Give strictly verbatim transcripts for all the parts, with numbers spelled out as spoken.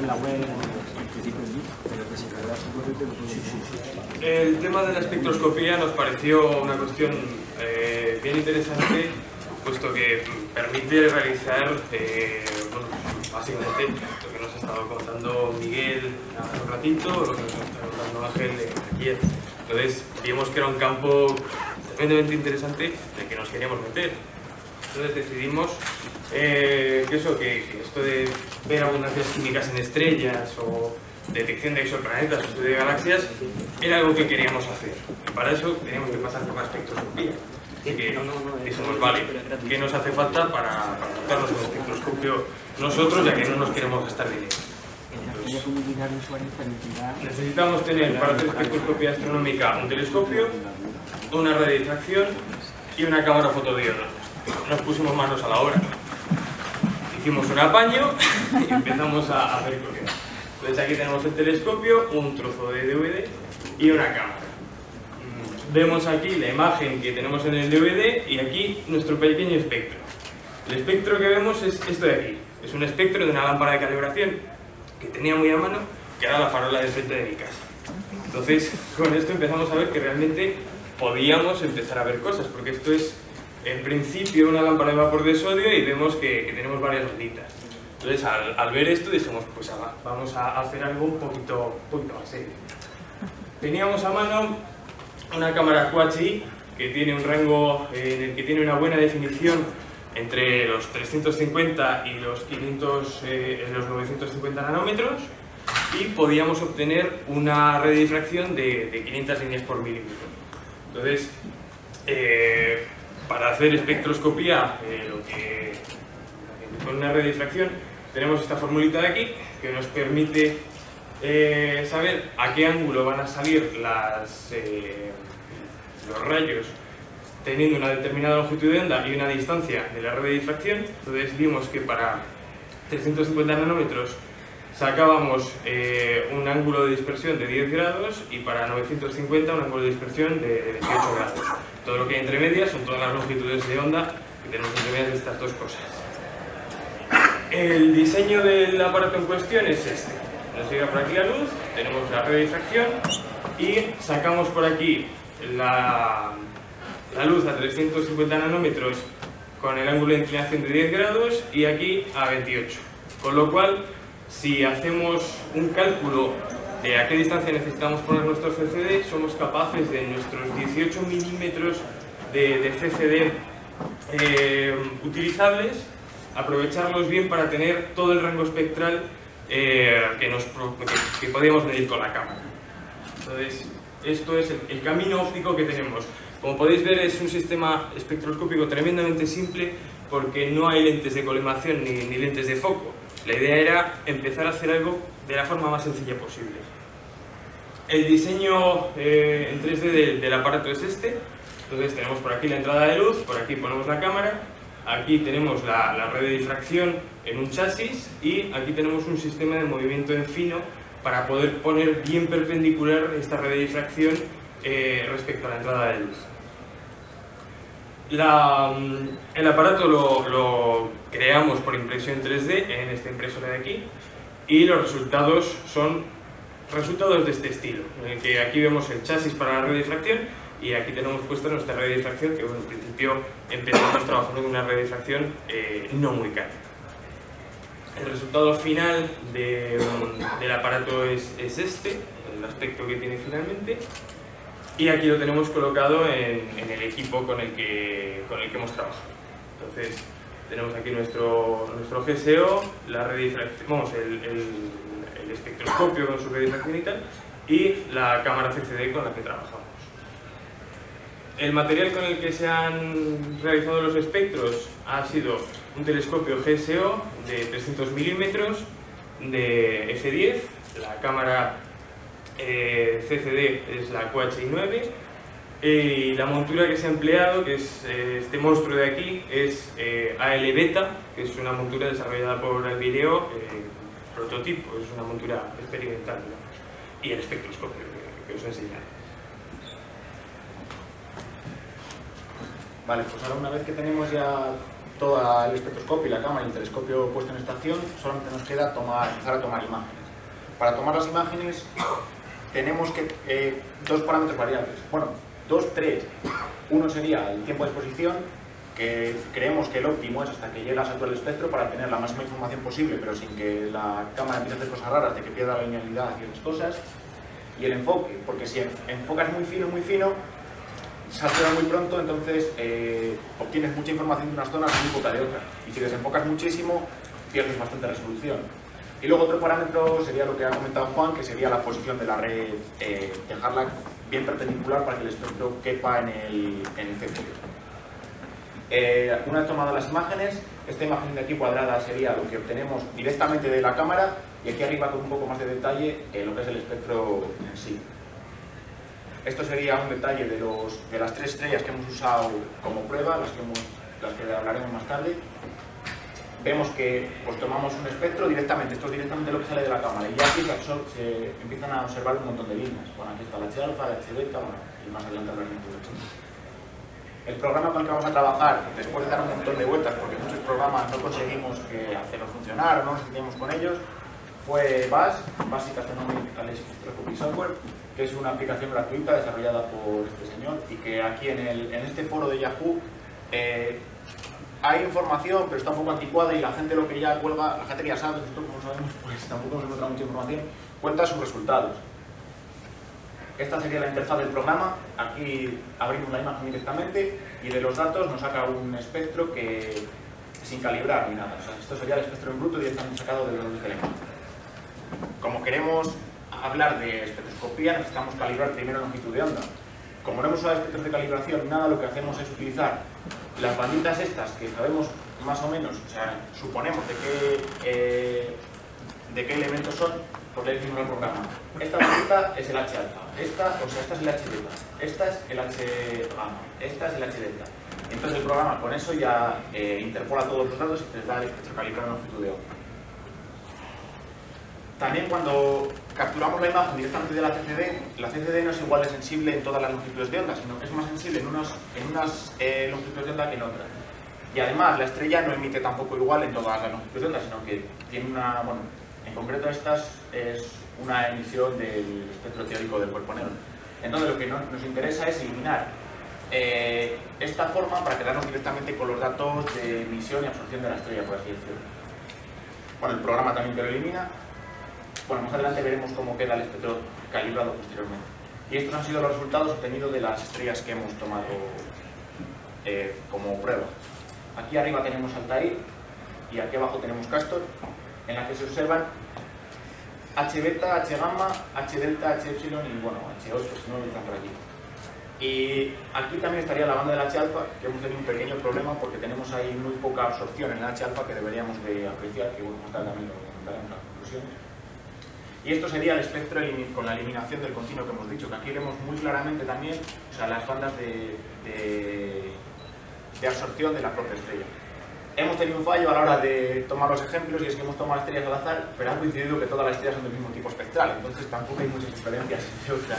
en la web. El tema de la espectroscopía nos pareció una cuestión eh, bien interesante, puesto que permite realizar eh, bueno, básicamente lo que nos ha estado contando Miguel hace un ratito, lo que nos ha estado contando Ángel ayer. Entonces vimos que era un campo tremendamente interesante en el que nos queríamos meter. Entonces decidimos eh, que eso, que, que esto de ver abundancias químicas en estrellas o detección de exoplanetas o estudio de galaxias era algo que queríamos hacer. Y para eso teníamos que pasar por la espectroscopía. Así que dijimos, vale, ¿qué nos hace falta para, para montarnos un espectroscopio nosotros, ya que no nos queremos gastar dinero? Entonces, necesitamos tener para hacer espectroscopía astronómica un telescopio, una radiodifracción y una cámara fotodioda. Nos pusimos manos a la obra. Hicimos un apaño y empezamos a hacer cosas. Entonces aquí tenemos el telescopio, un trozo de D V D y una cámara. Vemos aquí la imagen que tenemos en el D V D y aquí nuestro pequeño espectro. El espectro que vemos es esto de aquí. Es un espectro de una lámpara de calibración que tenía muy a mano, que era la farola del frente de mi casa. Entonces con esto empezamos a ver que realmente podíamos empezar a ver cosas, porque esto es en principio una lámpara de vapor de sodio y vemos que, que tenemos varias onditas. Entonces al, al ver esto dijimos, pues ah, vamos a hacer algo un poquito, un poquito más serio. Teníamos a mano una cámara Q H I que tiene un rango eh, en el que tiene una buena definición entre los trescientos cincuenta y los, quinientos, eh, los novecientos cincuenta nanómetros, y podíamos obtener una radiodifracción de, de quinientas líneas por milímetro. Entonces, eh, para hacer espectroscopía, eh, lo que, con una radiodifracción, tenemos esta formulita de aquí que nos permite eh, saber a qué ángulo van a salir las, eh, los rayos teniendo una determinada longitud de onda y una distancia de la radiodifracción. Entonces vimos que para trescientos cincuenta nanómetros sacábamos eh, un ángulo de dispersión de diez grados y para novecientos cincuenta un ángulo de dispersión de veintiocho grados. Todo lo que hay entre medias son todas las longitudes de onda que tenemos entre medias de estas dos cosas. El diseño del aparato en cuestión es este. Nos llega por aquí la luz, tenemos la radiodifracción y sacamos por aquí la, la luz a trescientos cincuenta nanómetros con el ángulo de inclinación de diez grados y aquí a veintiocho. Con lo cual, si hacemos un cálculo de a qué distancia necesitamos poner nuestro C C D, somos capaces de nuestros dieciocho milímetros de, de C C D eh, utilizables, aprovecharlos bien para tener todo el rango espectral eh, que, nos, que, que podíamos medir con la cámara. Entonces, esto es el, el camino óptico que tenemos. Como podéis ver, es un sistema espectroscópico tremendamente simple porque no hay lentes de colimación ni, ni lentes de foco. La idea era empezar a hacer algo de la forma más sencilla posible. El diseño eh, en tres D del, del aparato es este. Entonces tenemos por aquí la entrada de luz, por aquí ponemos la cámara, aquí tenemos la, la radiodifracción en un chasis y aquí tenemos un sistema de movimiento en fino para poder poner bien perpendicular esta radiodifracción eh, respecto a la entrada de luz. La, el aparato lo, lo creamos por impresión tres D en esta impresora de aquí y los resultados son resultados de este estilo, en el que aquí vemos el chasis para la radiodifracción y aquí tenemos puesta nuestra radiodifracción, que bueno, en principio empezamos trabajando con una radiodifracción eh, no muy cara. El resultado final de, del aparato es, es este, el aspecto que tiene finalmente. Y aquí lo tenemos colocado en, en el equipo con el, que, con el que hemos trabajado. Entonces, tenemos aquí nuestro, nuestro G S O, la radiodifracción, vamos, el, el, el espectroscopio con su radiodifracción y tal, y la cámara C C D con la que trabajamos. El material con el que se han realizado los espectros ha sido un telescopio G S O de trescientos milímetros de F diez, la cámara Eh, C C D es la Q H I nueve y la montura que se ha empleado, que es eh, este monstruo de aquí, es eh, A L Beta, que es una montura desarrollada por el video, eh, prototipo, es una montura experimental, digamos, y el espectroscopio que, que os he enseñado. Vale, pues ahora una vez que tenemos ya todo el espectroscopio y la cámara y el telescopio puesto en estación, solamente nos queda tomar, empezar a tomar imágenes. Para tomar las imágenes tenemos que, eh, dos parámetros variables, bueno, dos, tres. Uno sería el tiempo de exposición, que creemos que el óptimo es hasta que llegas a todo el espectro para tener la máxima información posible, pero sin que la cámara empiece a hacer cosas raras, de que pierda la linealidad y esas cosas. Y el enfoque, porque si enfocas muy fino, muy fino, satura muy pronto, entonces eh, obtienes mucha información de unas zonas y muy poca de otras. Y si desenfocas muchísimo, pierdes bastante resolución. Y luego otro parámetro sería lo que ha comentado Juan, que sería la posición de la red, eh, dejarla bien perpendicular para que el espectro quepa en el, en el centro. Eh, una vez tomadas las imágenes, esta imagen de aquí cuadrada sería lo que obtenemos directamente de la cámara, y aquí arriba con un poco más de detalle eh, lo que es el espectro en sí. Esto sería un detalle de, los, de las tres estrellas que hemos usado como prueba, las que, hemos, las que hablaremos más tarde. Vemos que pues, tomamos un espectro directamente, esto es directamente lo que sale de la cámara, y ya aquí se, se empiezan a observar un montón de líneas. Bueno, aquí está la H alfa, la H beta, bueno, y más adelante hablaremos de esto. El programa con el que vamos a trabajar, después de dar un montón de vueltas, porque muchos programas no conseguimos que hacerlos funcionar o no nos entendíamos con ellos, fue B A S, Basic Astronomic Spectroscopy Software, que es una aplicación gratuita desarrollada por este señor, y que aquí en, el, en este foro de Yahoo eh, hay información, pero está un poco anticuada, y la gente lo que ya cuelga, la gente que ya sabe, nosotros como sabemos, pues tampoco hemos encontrado mucha información, cuenta sus resultados. Esta sería la interfaz del programa. Aquí abrimos la imagen directamente y de los datos nos saca un espectro que sin calibrar ni nada. O sea, esto sería el espectro en bruto directamente sacado de los datos de la imagen. Como queremos hablar de espectroscopía, necesitamos calibrar primero longitud de onda. Como no hemos usado espectros de calibración, nada, lo que hacemos es utilizar las banditas estas que sabemos más o menos, o sea, suponemos de qué, eh, de qué elementos son, pues le decimos al programa. Esta bandita es el H alfa, esta, o sea, esta es el H beta, esta es el H gamma, esta es el H delta. Entonces el programa con eso ya eh, interpola todos los datos y te da el espectro calibrado en longitud de onda. También cuando capturamos la imagen directamente de la C C D, la C C D no es igual de sensible en todas las longitudes de onda, sino que es más sensible en, unos, en unas eh, longitudes de onda que en otras. Y además la estrella no emite tampoco igual en todas las longitudes de onda, sino que tiene una, bueno, en concreto estas es una emisión del espectro teórico del cuerpo negro. Entonces lo que no, nos interesa es eliminar eh, esta forma para quedarnos directamente con los datos de emisión y absorción de la estrella, por así decirlo. Bueno, el programa también te lo elimina. Bueno, más adelante veremos cómo queda el espectro calibrado posteriormente. Y estos han sido los resultados obtenidos de las estrellas que hemos tomado eh, como prueba. Aquí arriba tenemos Altair y aquí abajo tenemos Castor, en la que se observan H beta, H gamma, H delta, H epsilon y bueno, H ocho, si no lo están por aquí. Y aquí también estaría la banda del H alfa, que hemos tenido un pequeño problema porque tenemos ahí muy poca absorción en el H alfa que deberíamos de apreciar, que bueno, más tarde también lo comentaremos en las conclusiones. Y esto sería el espectro con la eliminación del continuo que hemos dicho, que aquí vemos muy claramente también, o sea, las bandas de, de, de absorción de la propia estrella. Hemos tenido un fallo a la hora de tomar los ejemplos, y es que hemos tomado estrellas al azar, pero ha coincidido que todas las estrellas son del mismo tipo espectral, entonces tampoco hay muchas diferencias entre otras.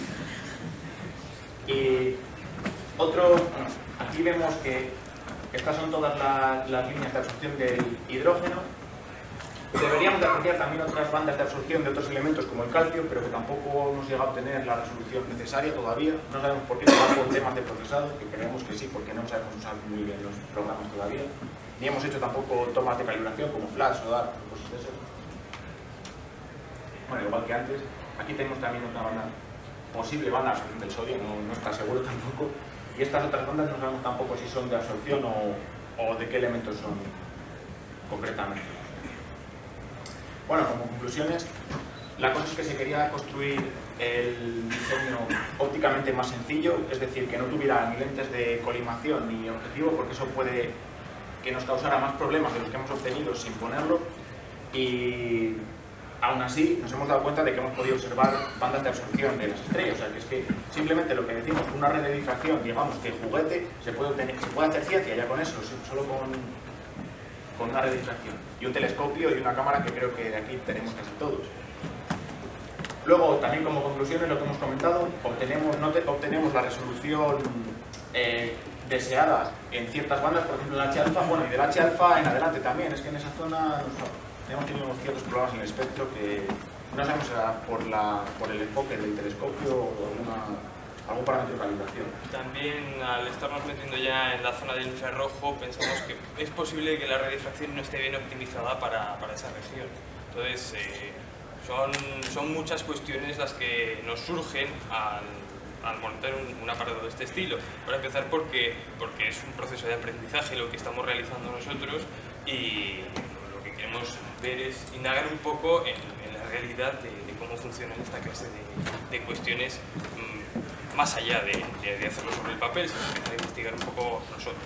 Y otro, bueno, aquí vemos que estas son todas las, las líneas de absorción del hidrógeno. Deberíamos de apreciar también otras bandas de absorción de otros elementos como el calcio, pero que tampoco hemos llegado a obtener la resolución necesaria todavía. No sabemos por qué, por temas de procesado, que creemos que sí, porque no sabemos usar muy bien los programas todavía. Ni hemos hecho tampoco tomas de calibración como flash o DART o cosas de esas. Bueno, igual que antes, aquí tenemos también una banda, posible banda de absorción del sodio, no, no está seguro tampoco. Y estas otras bandas no sabemos tampoco si son de absorción o, o de qué elementos son concretamente. Bueno, como conclusiones, la cosa es que se quería construir el diseño ópticamente más sencillo, es decir, que no tuviera ni lentes de colimación ni objetivo, porque eso puede que nos causara más problemas de los que hemos obtenido sin ponerlo, y aún así nos hemos dado cuenta de que hemos podido observar bandas de absorción de las estrellas, o sea que es que simplemente lo que decimos, una red de difracción, digamos, de juguete, se puede, obtener, se puede hacer ciencia ya con eso, solo con, con una red de difracción, y un telescopio y una cámara que creo que de aquí tenemos casi todos. Luego, también como conclusiones, lo que hemos comentado, obtenemos, no te, obtenemos la resolución eh, deseada en ciertas bandas, por ejemplo el H alfa, bueno, y del H alfa en adelante también. Es que en esa zona nos, hemos tenido unos ciertos problemas en el espectro que no sabemos si era por, la, por el enfoque del telescopio o alguna, algún parámetro de calibración. También, al estarnos metiendo ya en la zona del infrarrojo, pensamos que es posible que la radiodifracción no esté bien optimizada para, para esa región. Entonces, eh, son, son muchas cuestiones las que nos surgen al, al montar un, un aparato de este estilo. Para empezar, porque, porque es un proceso de aprendizaje lo que estamos realizando nosotros, y lo que queremos ver es indagar un poco en, en la realidad de, de cómo funcionan esta clase de, de cuestiones, mmm, más allá de, de, de hacerlo sobre el papel, sino empezar a investigar un poco nosotros.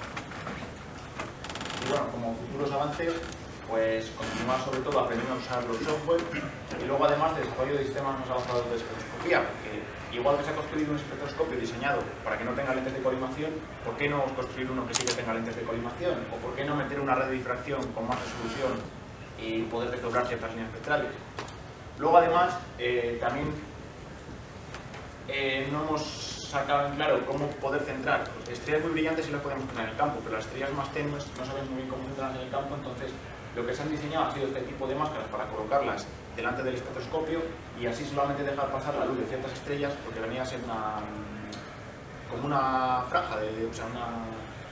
Y bueno, como futuros avances, pues continuar sobre todo aprendiendo a usar los software, y luego además desarrollo de sistemas más avanzados de espectroscopía, porque igual que se ha construido un espectroscopio diseñado para que no tenga lentes de colimación, ¿por qué no construir uno que sí que tenga lentes de colimación? ¿O por qué no meter una red de difracción con más resolución y poder desdoblar ciertas líneas espectrales? Luego además, eh, también eh, no hemos sacado en claro cómo poder centrar. Estrellas muy brillantes sí las podemos tener en el campo, pero las estrellas más tenues no sabemos muy bien cómo centrarlas en el campo. Entonces lo que se han diseñado ha sido este tipo de máscaras para colocarlas delante del espectroscopio y así solamente dejar pasar la luz de ciertas estrellas, porque venía a ser una, como una franja, de, o sea, una...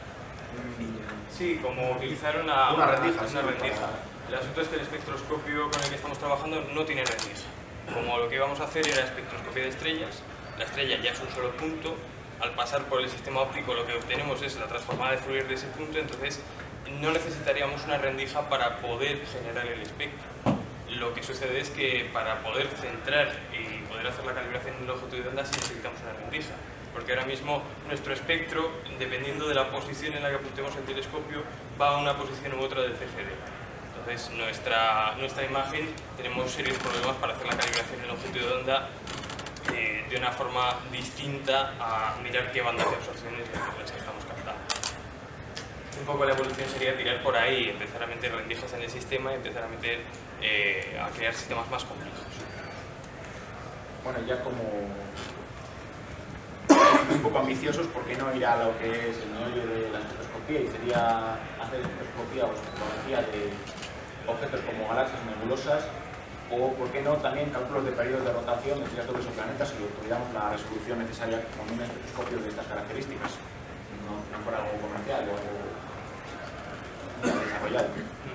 Sí, como utilizar una, una rendija. Una, sí, una rendija. para... El asunto es que el espectroscopio con el que estamos trabajando no tiene rendija. Como lo que íbamos a hacer era espectroscopia de estrellas, la estrella ya es un solo punto, al pasar por el sistema óptico lo que obtenemos es la transformada de Fourier de ese punto, entonces no necesitaríamos una rendija para poder generar el espectro. Lo que sucede es que para poder centrar y poder hacer la calibración en longitud de onda sí necesitamos una rendija, porque ahora mismo nuestro espectro, dependiendo de la posición en la que apuntemos el telescopio, va a una posición u otra del C C D. Entonces nuestra, nuestra imagen, tenemos serios problemas para hacer la calibración en longitud de onda eh, de una forma distinta a mirar qué bandas de absorción es las que estamos captando. Un poco la evolución sería tirar por ahí, empezar a meter rendijas en el sistema y empezar a meter eh, a crear sistemas más complejos. Bueno, ya como un poco ambiciosos, ¿por qué no ir a lo que es el meollo de la espectroscopía? Y sería hacer espectroscopía o fotografía de objetos como galaxias nebulosas, o por qué no también cálculos de periodos de rotación de estrellas dobles o planetas, si tuviéramos la resolución necesaria con un espectroscopio de estas características, no, no fuera algo comercial o algo desarrollado.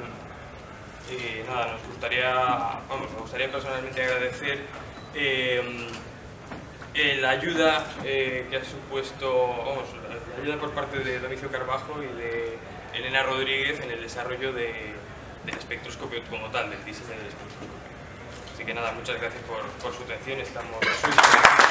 Y nada, nos gustaría, vamos, me gustaría personalmente agradecer eh, eh, la ayuda eh, que ha supuesto, vamos, la ayuda por parte de Domicio Carbajo y de Elena Rodríguez en el desarrollo de, del espectroscopio como tal, del diseño del espectroscopio. Así que nada, muchas gracias por, por su atención, estamos...